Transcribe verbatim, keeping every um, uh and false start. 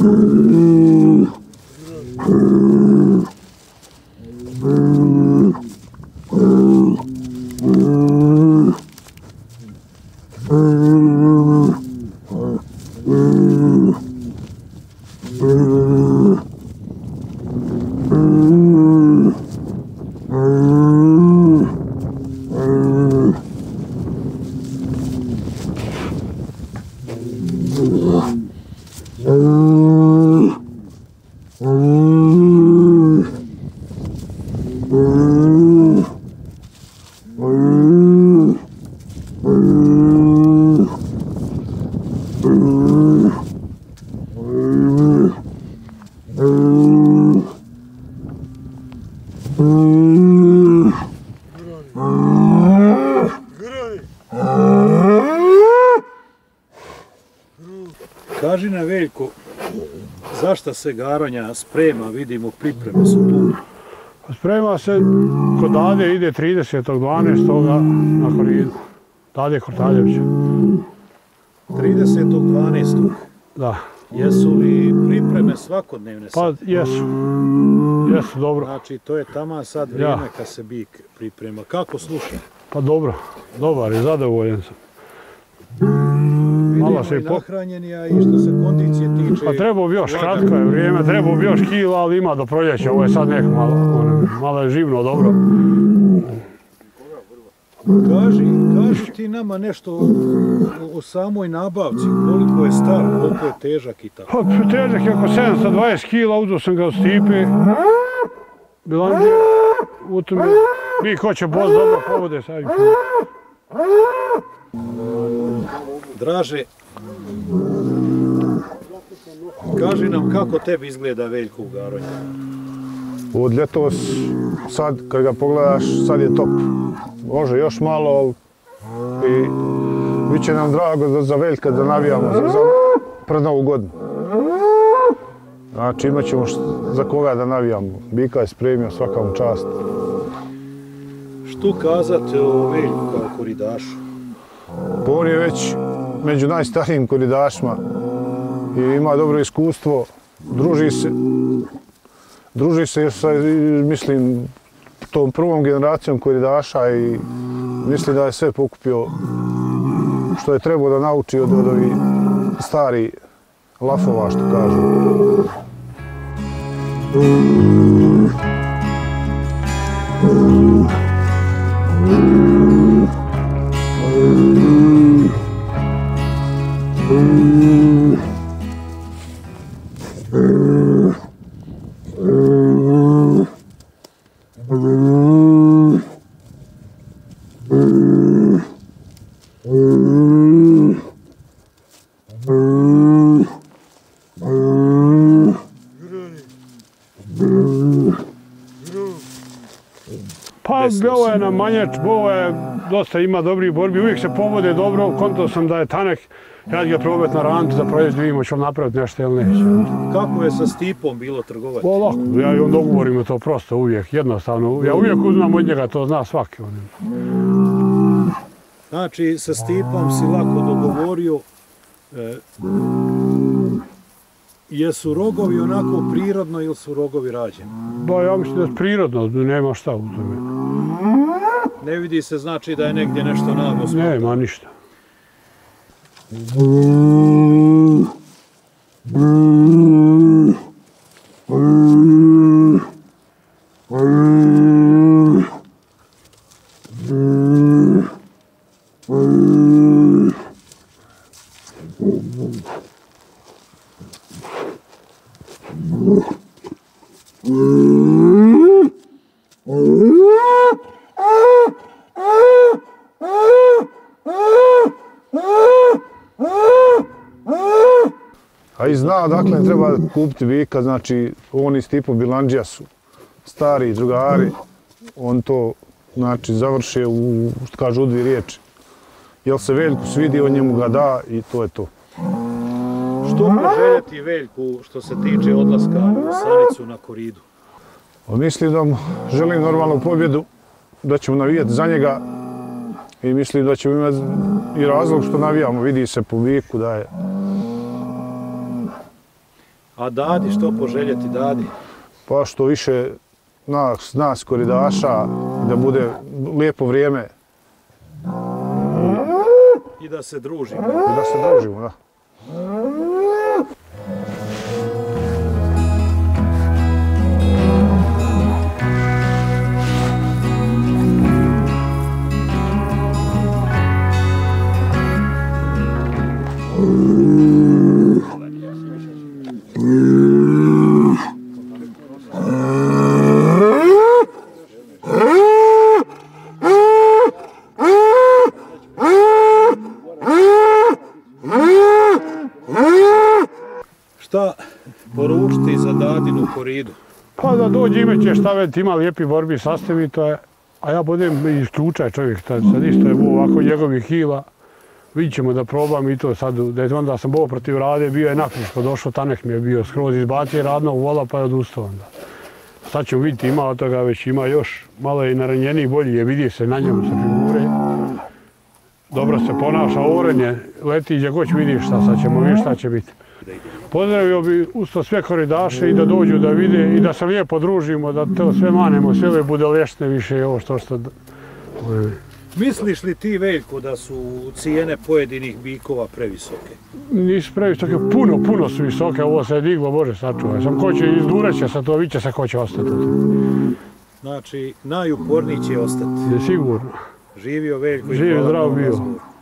Kaži nam, Veljko, zašto se garanja sprema, vidimo pripreme su tu? Sprema se, kod Dade ide tridesetog dvanaestog na koridu. Dade Kortaljevića. tridesetog dvanaestog Da. Jesu li pripreme svakodnevne sad? Pa jesu. Jesu, dobro. Znači, to je tamo sad vrijeme kad se bik priprema. Kako sluša? Pa dobro. Dobar i zadovoljen sam. Vidimo i nahranjeni, a i što se kondicije tiče... Pa trebao bi još, kratko je vrijeme, trebao bi još kila, ali ima do proljeća. Ovo je sad nek malo, malo je živno, dobro. Kaži, kaži ti nama nešto o, o samoj nabavci, koliko je star, koliko je težak i tako. Pa težak je oko sedamsto dvadeset kila, uzeo sam ga od Stipe. Bilanđe, u tome, mi hoće boz dobro povode, sad im Draže, kaži nam kako tebi izgleda Veljko u garonju. Od ljetos, sad kad ga pogledaš, sad je top. Može još malo i bit će nam drago za Veljka da navijamo za, za pred Novu godinu. Znači imat ćemo za koga da navijamo. Bika je spremio, svaka mu čast. Što kazati o Veljku kao koridašu? On je već među najstarijim koridašima i ima dobro iskustvo, druži se, druži se sa, mislim, tom prvom generacijom koridaša i mislim da je sve pokupio što je trebao da nauči od, od ovih stari lafova, što kažu. Pa ovo je na manjač, ovo je dosta ima dobrih borbi, uvijek se povode dobro, kontao sam da je tanek, ja ću ga probati na rantu za proljeće, vidimo ćemo napraviti nešto ili neće. Kako je sa Stipom bilo trgovati? Ovako, ja i on dogovorimo to prosto uvijek, jednostavno, ja uvijek uzmam od njega, to zna svaki. Znači, sa Stipom si lako dogovorio, e, jesu rogovi onako prirodno ili su rogovi rađeni? Ba, ja mislim da je prirodno, nema šta u tome. Ne vidi se znači da je negdje nešto naglo smutno? Nema ništa. A i zna odakle treba kupiti bika, znači oni s Stipo Bilandžija su stari drugari, on to znači završe u, što kažu, u dvije riječi. Jel se Veljku svidi, on njemu ga da i to je to. Što poželjeti Veljku što se tiče odlaska u Sanicu na koridu? Mislim da mu želim normalnu pobjedu, da ćemo navijati za njega i mislim da ćemo imati i razlog što navijamo, vidi se po biku da je. A Dadi, što poželjeti Dadi? Pa što više nas, nas koridaša, da bude lijepo vrijeme I da se družimo. i da se družimo, da. Šta poručiti za Dadinu koridu? Pa da dođe ime će staviti, ima lijepi borbi sastavi, to je, a ja budem isključaj čovjek, tad, sad isto je ovo ovako njegovih kila. Vidjet ćemo da probam i to sad, da je onda sam bo protiv Rade, bio je nakriško, došao Tanek mi je bio skroz izbacio radnog vola pa je odustao onda. Sad ćemo vidjeti, ima od toga već, ima još, malo je i naranjeniji, bolji je, vidi se na njemu sa figure. Dobro se ponaša, orenje, leti gdje god vidiš šta, sad ćemo vidjeti šta će biti. Pozdravio bi usto sve koridaše i da dođu da vide i da se lijepo družimo, da to sve manemo, sve ove budaleštine više i ovo što što... Misliš li ti, Veljko, da su cijene pojedinih bikova previsoke? Nisu previsoke, puno, puno su visoke, ovo se je diglo, Bože sačuvaj. Sam ko će izdurat će sa to, vidjet će se ko će ostati. Znači, najuporniji će ostati. Je sigurno. Živio Veljko i Živio, hvala zdravo na bio. razgovoru.